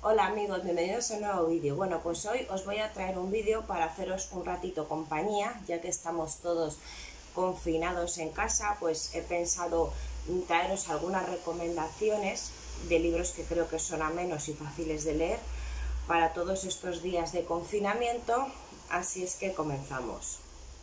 Hola amigos, bienvenidos a un nuevo vídeo. Bueno, pues hoy os voy a traer un vídeo para haceros un ratito compañía, ya que estamos todos confinados en casa. Pues he pensado traeros algunas recomendaciones de libros que creo que son amenos y fáciles de leer para todos estos días de confinamiento, así es que comenzamos.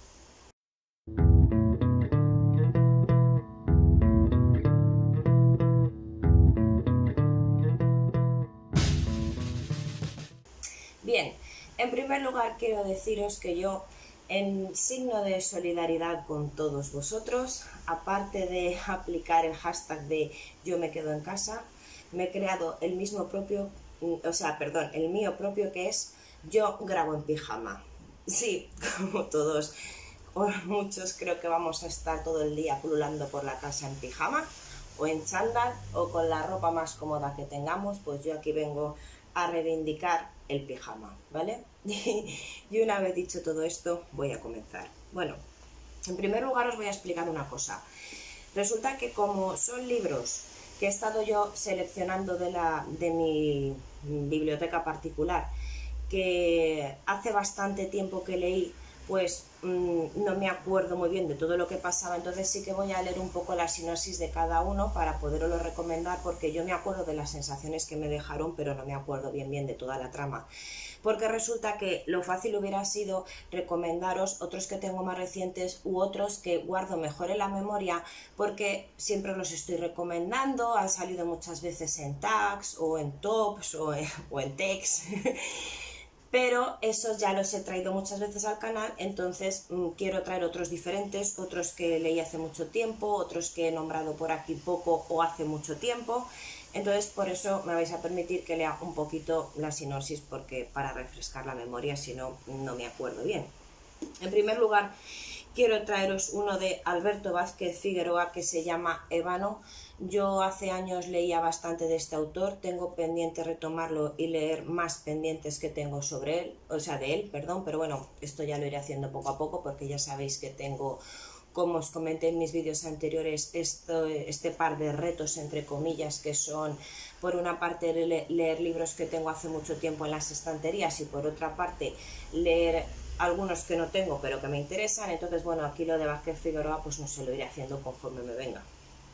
Bien, en primer lugar quiero deciros que yo, en signo de solidaridad con todos vosotros, aparte de aplicar el hashtag de yo me quedo en casa, me he creado el mío propio que es yo grabo en pijama. Sí, como todos o muchos, creo que vamos a estar todo el día pululando por la casa en pijama o en chándal o con la ropa más cómoda que tengamos. Pues yo aquí vengo a reivindicar el pijama, ¿vale? Y una vez dicho todo esto, voy a comenzar. Bueno, en primer lugar os voy a explicar una cosa. Resulta que como son libros que he estado yo seleccionando de mi biblioteca particular, que hace bastante tiempo que leí, pues no me acuerdo muy bien de todo lo que pasaba, entonces sí que voy a leer un poco la sinopsis de cada uno para poderoslo recomendar, porque yo me acuerdo de las sensaciones que me dejaron, pero no me acuerdo bien de toda la trama. Porque resulta que lo fácil hubiera sido recomendaros otros que tengo más recientes u otros que guardo mejor en la memoria, porque siempre los estoy recomendando, han salido muchas veces en tags o en tops o en text. Pero esos ya los he traído muchas veces al canal, entonces quiero traer otros diferentes, otros que leí hace mucho tiempo, otros que he nombrado por aquí poco o hace mucho tiempo. Entonces por eso me vais a permitir que lea un poquito la sinopsis, porque para refrescar la memoria, si no, no me acuerdo bien. En primer lugar, quiero traeros uno de Alberto Vázquez Figueroa que se llama Ébano. Yo hace años leía bastante de este autor, tengo pendiente retomarlo y leer más pendientes que tengo sobre él, de él, perdón, pero bueno, esto ya lo iré haciendo poco a poco, porque ya sabéis que tengo, como os comenté en mis vídeos anteriores, este par de retos, entre comillas, que son, por una parte, leer libros que tengo hace mucho tiempo en las estanterías y por otra parte, leer algunos que no tengo pero que me interesan. Entonces, bueno, aquí lo de Vázquez Figueroa pues no se lo iré haciendo conforme me venga.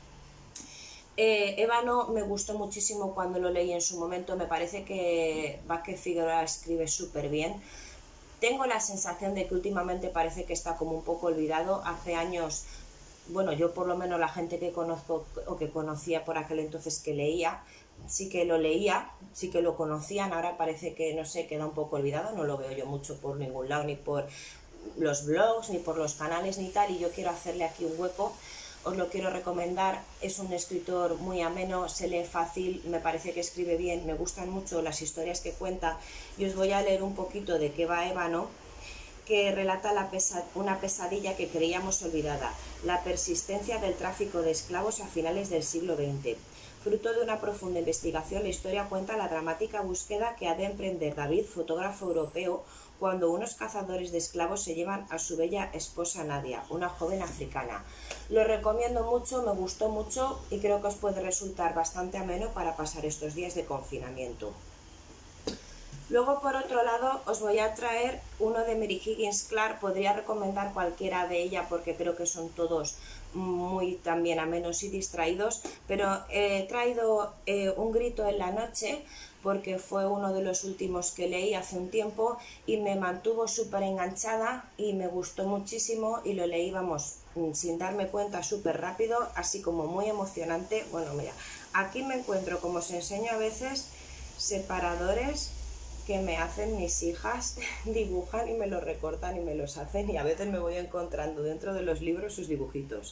Ébano me gustó muchísimo cuando lo leí en su momento, me parece que Vázquez Figueroa escribe súper bien. Tengo la sensación de que últimamente parece que está como un poco olvidado. Hace años, bueno, yo por lo menos la gente que conozco o que conocía por aquel entonces que leía, sí que lo leía, sí que lo conocían, ahora parece que, no sé, queda un poco olvidado, no lo veo yo mucho por ningún lado, ni por los blogs, ni por los canales, ni tal, y yo quiero hacerle aquí un hueco. Os lo quiero recomendar, es un escritor muy ameno, se lee fácil, me parece que escribe bien, me gustan mucho las historias que cuenta, y os voy a leer un poquito de qué va Ébano, que relata una pesadilla que creíamos olvidada, la persistencia del tráfico de esclavos a finales del siglo XX. Fruto de una profunda investigación, la historia cuenta la dramática búsqueda que ha de emprender David, fotógrafo europeo, cuando unos cazadores de esclavos se llevan a su bella esposa Nadia, una joven africana. Lo recomiendo mucho, me gustó mucho y creo que os puede resultar bastante ameno para pasar estos días de confinamiento. Luego, por otro lado, os voy a traer uno de Mary Higgins Clark. Podría recomendar cualquiera de ella porque creo que son todos muy también amenos y distraídos, pero he traído Un grito en la noche porque fue uno de los últimos que leí hace un tiempo y me mantuvo súper enganchada y me gustó muchísimo, y lo leí, vamos, sin darme cuenta, súper rápido, así como muy emocionante. Bueno, mira, aquí me encuentro, como os enseño a veces, separadores que me hacen mis hijas, dibujan y me los recortan y me los hacen, y a veces me voy encontrando dentro de los libros sus dibujitos.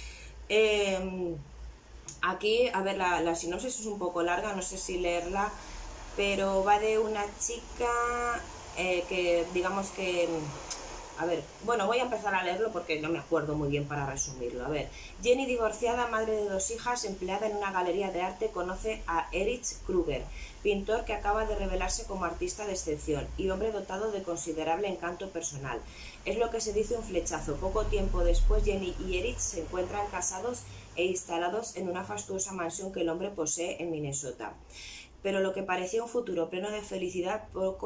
Aquí, a ver, la sinopsis es un poco larga, no sé si leerla, pero va de una chica que, digamos que... A ver, bueno, voy a empezar a leerlo porque no me acuerdo muy bien para resumirlo. A ver, Jenny, divorciada, madre de 2 hijas, empleada en una galería de arte, conoce a Erich Kruger, pintor que acaba de revelarse como artista de excepción y hombre dotado de considerable encanto personal. Es lo que se dice un flechazo. Poco tiempo después, Jenny y Erich se encuentran casados e instalados en una fastuosa mansión que el hombre posee en Minnesota. pero lo que parecía un futuro pleno de felicidad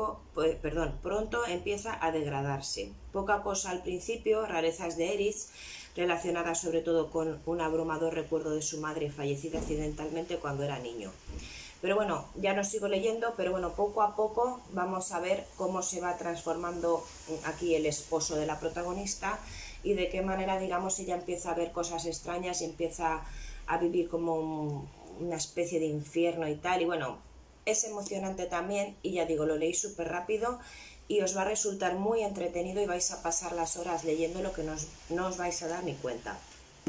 pronto empieza a degradarse. Poca cosa al principio, rarezas de Eris, relacionadas sobre todo con un abrumador recuerdo de su madre fallecida accidentalmente cuando era niño. Pero bueno, ya no sigo leyendo, pero bueno, poco a poco vamos a ver cómo se va transformando aquí el esposo de la protagonista y de qué manera, digamos, ella empieza a ver cosas extrañas y empieza a vivir como una especie de infierno y tal. Y bueno, es emocionante también y ya digo, lo leí súper rápido y os va a resultar muy entretenido y vais a pasar las horas leyendo lo que no os vais a dar ni cuenta.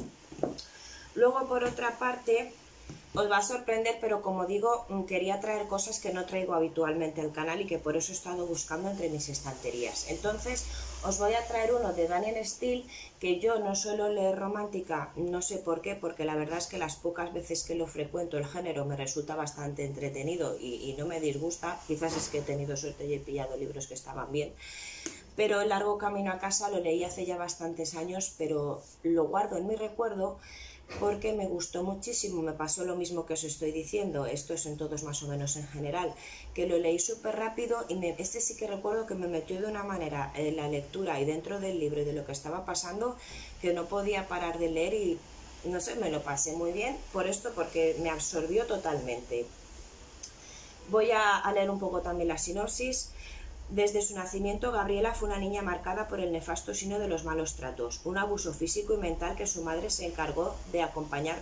Luego, por otra parte, os va a sorprender, pero como digo, quería traer cosas que no traigo habitualmente al canal y que por eso he estado buscando entre mis estanterías. Entonces, os voy a traer uno de Daniel Steele, que yo no suelo leer romántica, no sé por qué, porque la verdad es que las pocas veces que lo frecuento el género me resulta bastante entretenido y no me disgusta. Quizás es que he tenido suerte y he pillado libros que estaban bien. Pero El largo camino a casa lo leí hace ya bastantes años, pero lo guardo en mi recuerdo porque me gustó muchísimo. Me pasó lo mismo que os estoy diciendo, esto es en todos más o menos en general, que lo leí súper rápido y este sí que recuerdo que me metió de una manera en la lectura y dentro del libro y de lo que estaba pasando que no podía parar de leer y no sé, me lo pasé muy bien por esto, porque me absorbió totalmente. Voy a leer un poco también la sinopsis. Desde su nacimiento, Gabriela fue una niña marcada por el nefasto signo de los malos tratos, un abuso físico y mental que su madre se encargó de acompañar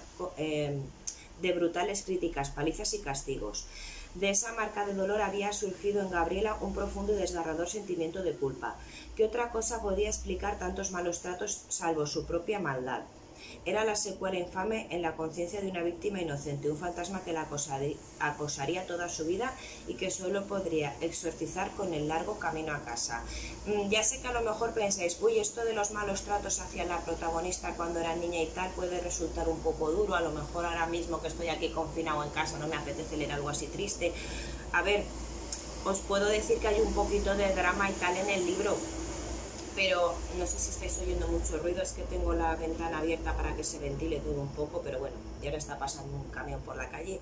de brutales críticas, palizas y castigos. De esa marca de dolor había surgido en Gabriela un profundo y desgarrador sentimiento de culpa. ¿Qué otra cosa podía explicar tantos malos tratos salvo su propia maldad? Era la secuela infame en la conciencia de una víctima inocente, un fantasma que la acosaría toda su vida y que solo podría exorcizar con el largo camino a casa. Ya sé que a lo mejor pensáis, uy, esto de los malos tratos hacia la protagonista cuando era niña y tal puede resultar un poco duro, a lo mejor ahora mismo que estoy aquí confinado en casa no me apetece leer algo así triste. A ver, os puedo decir que hay un poquito de drama y tal en el libro, pero no sé si estáis oyendo mucho ruido, es que tengo la ventana abierta para que se ventile todo un poco, pero bueno, ya ahora está pasando un camión por la calle.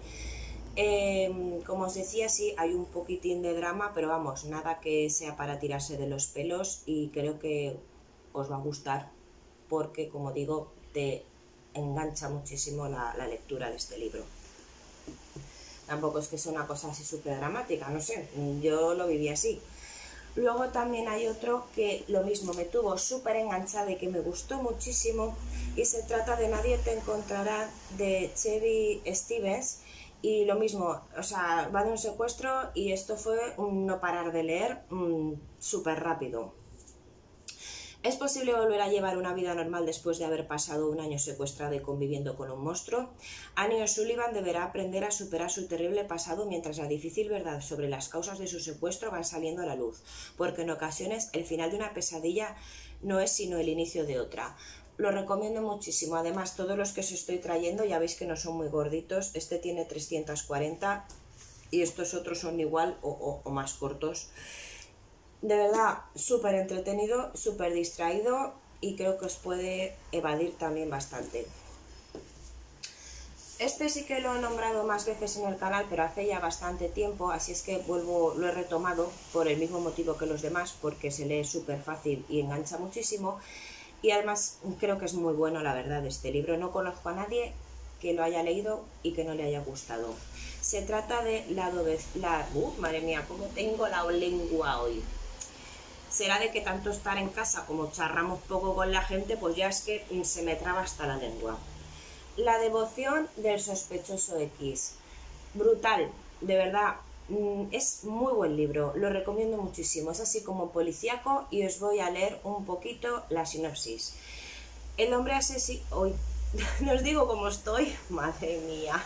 Como os decía, sí, hay un poquitín de drama, pero vamos, nada que sea para tirarse de los pelos y creo que os va a gustar porque, como digo, te engancha muchísimo la lectura de este libro. Tampoco es que sea una cosa así súper dramática, no sé, yo lo viví así. Luego también hay otro que lo mismo me tuvo súper enganchada y que me gustó muchísimo y se trata de Nadie te encontrará, de Chevy Stevens, y lo mismo, o sea, va de un secuestro y esto fue un no parar de leer súper rápido. ¿Es posible volver a llevar una vida normal después de haber pasado un año secuestrado y conviviendo con un monstruo? Annie O'Sullivan deberá aprender a superar su terrible pasado mientras la difícil verdad sobre las causas de su secuestro van saliendo a la luz, porque en ocasiones el final de una pesadilla no es sino el inicio de otra. Lo recomiendo muchísimo, además todos los que os estoy trayendo ya veis que no son muy gorditos, este tiene 340 y estos otros son igual o más cortos. De verdad, súper entretenido, súper distraído y creo que os puede evadir también bastante. Este sí que lo he nombrado más veces en el canal, pero hace ya bastante tiempo, así es que lo he retomado por el mismo motivo que los demás, porque se lee súper fácil y engancha muchísimo. Y además creo que es muy bueno, la verdad, este libro. No conozco a nadie que lo haya leído y que no le haya gustado. Se trata de madre mía, cómo tengo la lengua hoy. Será de que tanto estar en casa como charramos poco con la gente, pues ya es que se me traba hasta la lengua. La devoción del sospechoso X. Brutal, de verdad, es muy buen libro, lo recomiendo muchísimo. Es así como policíaco y os voy a leer un poquito la sinopsis. El hombre asesino... Hoy no os digo cómo estoy, madre mía.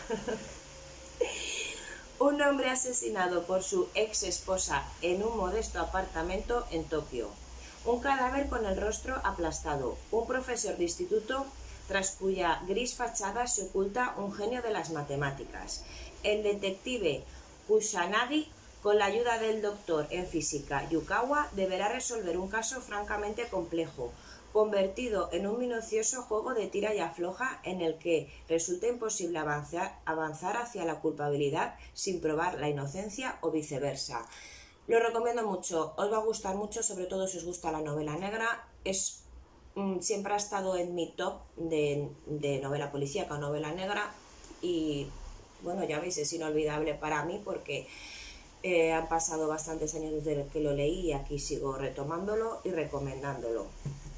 Un hombre asesinado por su ex esposa en un modesto apartamento en Tokio. Un cadáver con el rostro aplastado. Un profesor de instituto tras cuya gris fachada se oculta un genio de las matemáticas. El detective Kusanagi, con la ayuda del doctor en física Yukawa, deberá resolver un caso francamente complejo, convertido en un minucioso juego de tira y afloja en el que resulta imposible avanzar hacia la culpabilidad sin probar la inocencia o viceversa. Lo recomiendo mucho, os va a gustar mucho, sobre todo si os gusta la novela negra. Siempre ha estado en mi top de novela policíaca o novela negra y bueno, ya veis, es inolvidable para mí porque han pasado bastantes años desde que lo leí y aquí sigo retomándolo y recomendándolo.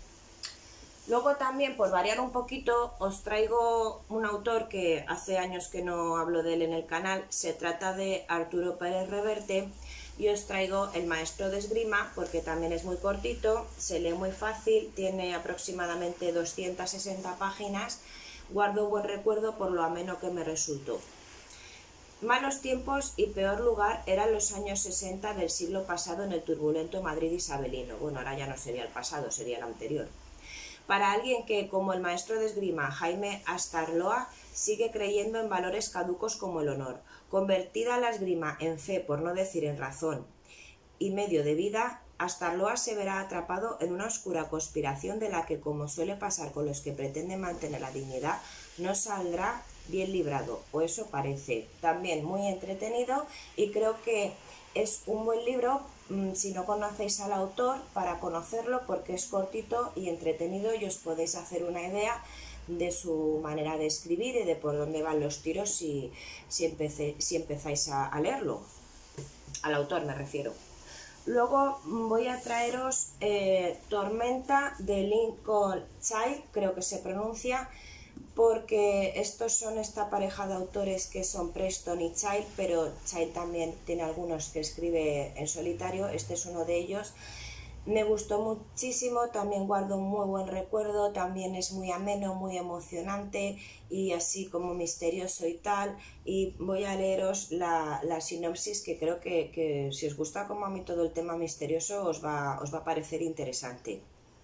Luego también, por variar un poquito, os traigo un autor que hace años que no hablo de él en el canal. Se trata de Arturo Pérez Reverte y os traigo El maestro de esgrima porque también es muy cortito, se lee muy fácil, tiene aproximadamente 260 páginas. Guardo buen recuerdo por lo ameno que me resultó. Malos tiempos y peor lugar eran los años 60 del siglo pasado en el turbulento Madrid isabelino. Bueno, ahora ya no sería el pasado, sería el anterior. Para alguien que, como el maestro de esgrima Jaime Astarloa, sigue creyendo en valores caducos como el honor, convertida la esgrima en fe, por no decir en razón, y medio de vida, Astarloa se verá atrapado en una oscura conspiración de la que, como suele pasar con los que pretenden mantener la dignidad, no saldrá bien librado, o eso parece. También muy entretenido y creo que es un buen libro si no conocéis al autor para conocerlo porque es cortito y entretenido y os podéis hacer una idea de su manera de escribir y de por dónde van los tiros si empezáis a leerlo. Al autor me refiero. Luego voy a traeros Tormenta de Lincoln Child, creo que se pronuncia, porque estos son esta pareja de autores que son Preston y Child, pero Child también tiene algunos que escribe en solitario, este es uno de ellos. Me gustó muchísimo, también guardo un muy buen recuerdo, también es muy ameno, muy emocionante y así como misterioso y tal. Y voy a leeros la sinopsis que creo que si os gusta como a mí todo el tema misterioso os va a parecer interesante.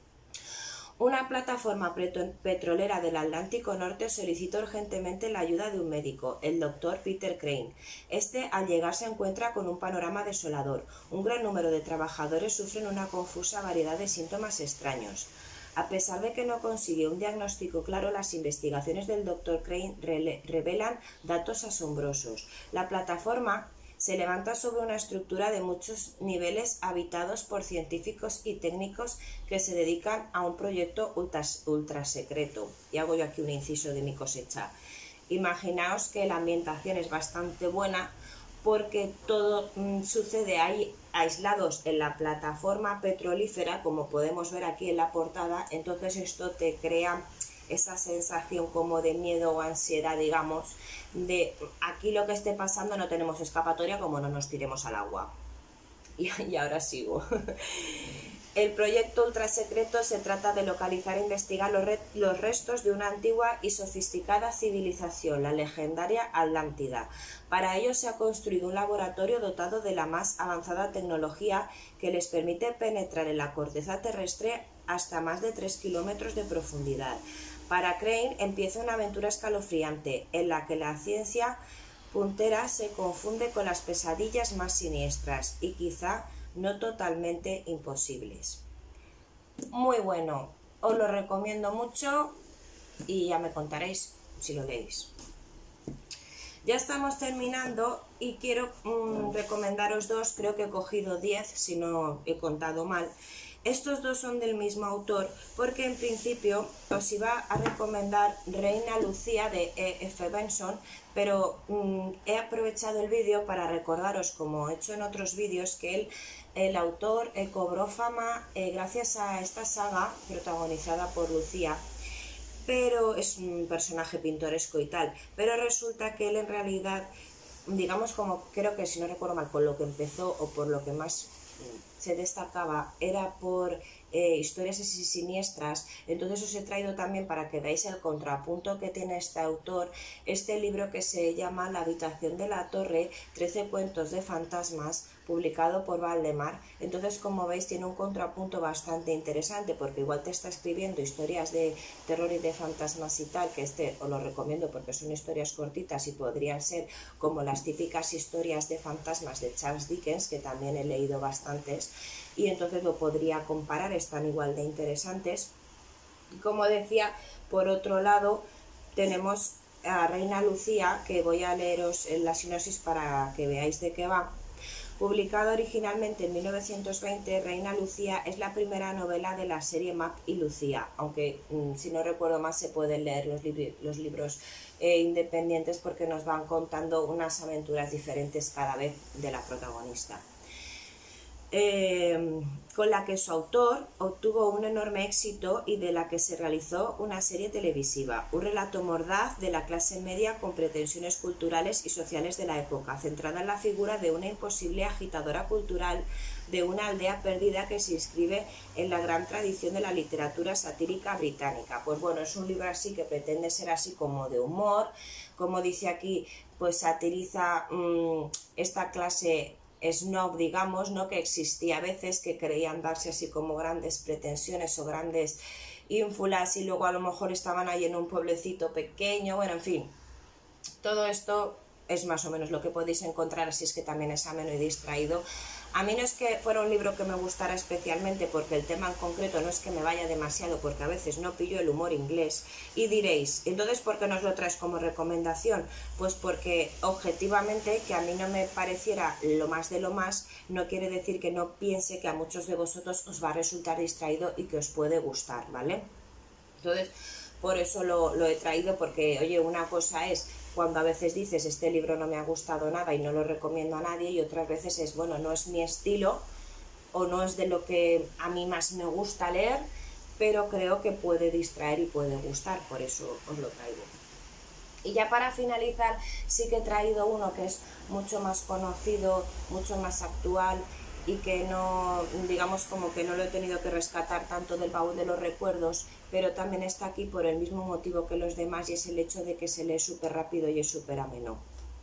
Una plataforma petrolera del Atlántico Norte solicitó urgentemente la ayuda de un médico, el doctor Peter Crane. Este, al llegar, se encuentra con un panorama desolador. Un gran número de trabajadores sufren una confusa variedad de síntomas extraños. A pesar de que no consigue un diagnóstico claro, las investigaciones del doctor Crane revelan datos asombrosos. La plataforma se levanta sobre una estructura de muchos niveles habitados por científicos y técnicos que se dedican a un proyecto ultra secreto. Y hago yo aquí un inciso de mi cosecha. Imaginaos que la ambientación es bastante buena porque todo sucede ahí aislados en la plataforma petrolífera, como podemos ver aquí en la portada. Entonces esto te crea esa sensación como de miedo o ansiedad, digamos, de aquí lo que esté pasando no tenemos escapatoria como no nos tiremos al agua. Y ahora sigo. El proyecto ultrasecreto se trata de localizar e investigar los restos de una antigua y sofisticada civilización, la legendaria Atlántida. Para ello se ha construido un laboratorio dotado de la más avanzada tecnología que les permite penetrar en la corteza terrestre hasta más de 3 kilómetros de profundidad. Para Crane empieza una aventura escalofriante en la que la ciencia puntera se confunde con las pesadillas más siniestras y quizá no totalmente imposibles. Muy bueno, os lo recomiendo mucho y ya me contaréis si lo leéis. Ya estamos terminando y quiero recomendaros dos, creo que he cogido 10 si no he contado mal. Estos dos son del mismo autor porque en principio os iba a recomendar Reina Lucía de E.F. Benson, pero he aprovechado el vídeo para recordaros, como he hecho en otros vídeos, que el autor cobró fama gracias a esta saga protagonizada por Lucía, pero es un personaje pintoresco y tal, pero resulta que él en realidad, digamos, como creo que si no recuerdo mal, con lo que empezó o por lo que más se destacaba era por historias así siniestras. Entonces os he traído también para que veáis el contrapunto que tiene este autor, este libro que se llama La habitación de la torre, 13 cuentos de fantasmas, publicado por Valdemar. Entonces, como veis, tiene un contrapunto bastante interesante porque igual te está escribiendo historias de terror y de fantasmas y tal, que este os lo recomiendo porque son historias cortitas y podrían ser como las típicas historias de fantasmas de Charles Dickens, que también he leído bastantes, y entonces lo podría comparar, están igual de interesantes. Como decía, por otro lado, tenemos a Reina Lucía, que voy a leeros en la sinopsis para que veáis de qué va. Publicado originalmente en 1920, Reina Lucía es la primera novela de la serie Mac y Lucía, aunque si no recuerdo mal se pueden leer los libros independientes porque nos van contando unas aventuras diferentes cada vez de la protagonista. Con la que su autor obtuvo un enorme éxito y de la que se realizó una serie televisiva, un relato mordaz de la clase media con pretensiones culturales y sociales de la época, centrada en la figura de una imposible agitadora cultural de una aldea perdida que se inscribe en la gran tradición de la literatura satírica británica. Pues bueno, es un libro así que pretende ser así como de humor, como dice aquí, pues satiriza esta clase snob, digamos, ¿no?, que existía a veces, que creían darse así como grandes pretensiones o grandes ínfulas y luego a lo mejor estaban ahí en un pueblecito pequeño, bueno, en fin, todo esto es más o menos lo que podéis encontrar, así es que también es ameno y distraído. A mí no es que fuera un libro que me gustara especialmente porque el tema en concreto no es que me vaya demasiado, porque a veces no pillo el humor inglés. Y diréis, entonces ¿por qué nos lo traes como recomendación? Pues porque objetivamente que a mí no me pareciera lo más de lo más, no quiere decir que no piense que a muchos de vosotros os va a resultar distraído y que os puede gustar, ¿vale? Entonces, por eso lo he traído, porque, oye, una cosa es cuando a veces dices, este libro no me ha gustado nada y no lo recomiendo a nadie, y otras veces es, bueno, no es mi estilo o no es de lo que a mí más me gusta leer, pero creo que puede distraer y puede gustar, por eso os lo traigo. Y ya para finalizar, sí que he traído uno que es mucho más conocido, mucho más actual, y que no, digamos, como que no lo he tenido que rescatar tanto del baúl de los recuerdos, pero también está aquí por el mismo motivo que los demás, y es el hecho de que se lee súper rápido y es súper ameno.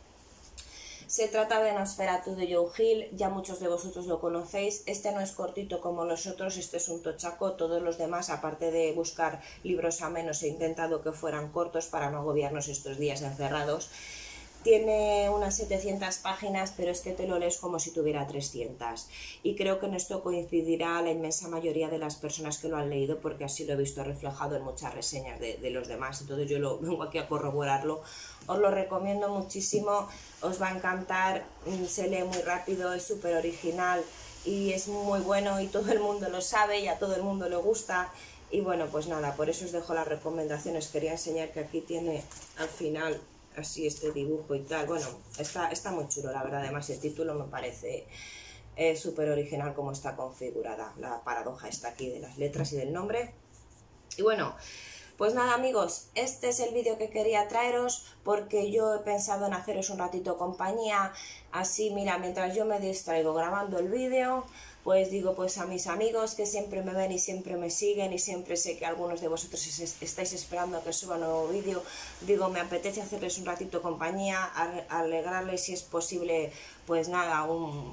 Se trata de Nosferatu de Joe Hill, ya muchos de vosotros lo conocéis. Este no es cortito como los otros, este es un tochaco. Todos los demás, aparte de buscar libros amenos, he intentado que fueran cortos para no agobiarnos estos días encerrados. Tiene unas 700 páginas, pero es que te lo lees como si tuviera 300. Y creo que en esto coincidirá la inmensa mayoría de las personas que lo han leído, porque así lo he visto reflejado en muchas reseñas de los demás. Entonces yo vengo aquí a corroborarlo. Os lo recomiendo muchísimo, os va a encantar, se lee muy rápido, es súper original y es muy bueno y todo el mundo lo sabe y a todo el mundo le gusta. Y bueno, pues nada, por eso os dejo las recomendaciones. Quería enseñar que aquí tiene al final así este dibujo y tal. Bueno, está muy chulo, la verdad. Además el título me parece súper original como está configurada. La paradoja está aquí de las letras y del nombre. Y bueno, pues nada amigos, este es el vídeo que quería traeros porque yo he pensado en haceros un ratito compañía. Así, mira, mientras yo me distraigo grabando el vídeo, pues digo pues a mis amigos que siempre me ven y siempre me siguen, y siempre sé que algunos de vosotros estáis esperando a que suba un nuevo vídeo, digo, me apetece hacerles un ratito compañía, alegrarles si es posible, pues nada,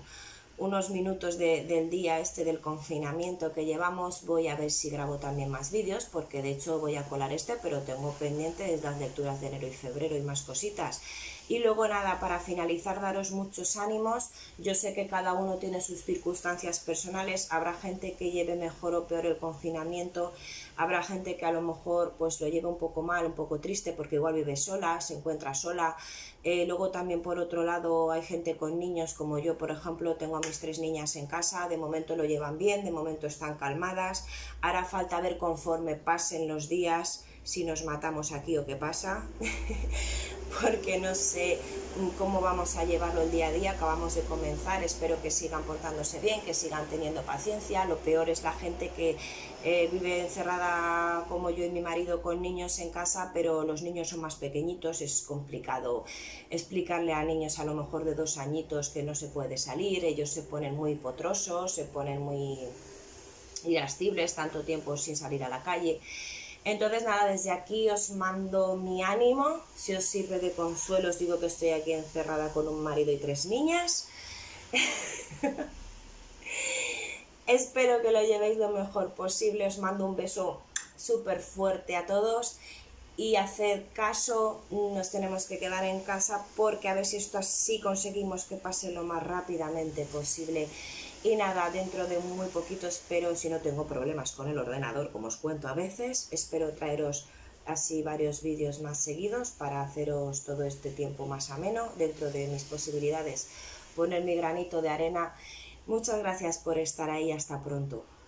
unos minutos del día este del confinamiento que llevamos. Voy a ver si grabo también más vídeos, porque de hecho voy a colar este, pero tengo pendientes las lecturas de enero y febrero y más cositas. Y luego nada, para finalizar, daros muchos ánimos. Yo sé que cada uno tiene sus circunstancias personales, habrá gente que lleve mejor o peor el confinamiento, habrá gente que a lo mejor pues lo lleva un poco mal, un poco triste, porque igual vive sola, se encuentra sola. Luego también por otro lado hay gente con niños, como yo por ejemplo, tengo a mis 3 niñas en casa, de momento lo llevan bien, de momento están calmadas. Hará falta ver conforme pasen los días si nos matamos aquí o qué pasa, porque no sé cómo vamos a llevarlo el día a día. Acabamos de comenzar, espero que sigan portándose bien, que sigan teniendo paciencia. Lo peor es la gente que vive encerrada como yo y mi marido con niños en casa, pero los niños son más pequeñitos, es complicado explicarle a niños a lo mejor de 2 añitos que no se puede salir. Ellos se ponen muy potrosos, se ponen muy irascibles tanto tiempo sin salir a la calle. Entonces nada, desde aquí os mando mi ánimo. Si os sirve de consuelo, os digo que estoy aquí encerrada con un marido y 3 niñas. Espero que lo llevéis lo mejor posible. Os mando un beso súper fuerte a todos y hacer caso, nos tenemos que quedar en casa porque a ver si esto así conseguimos que pase lo más rápidamente posible. Y nada, dentro de muy poquito espero, si no tengo problemas con el ordenador, como os cuento a veces, espero traeros así varios vídeos más seguidos para haceros todo este tiempo más ameno, dentro de mis posibilidades, poner mi granito de arena. Muchas gracias por estar ahí, hasta pronto.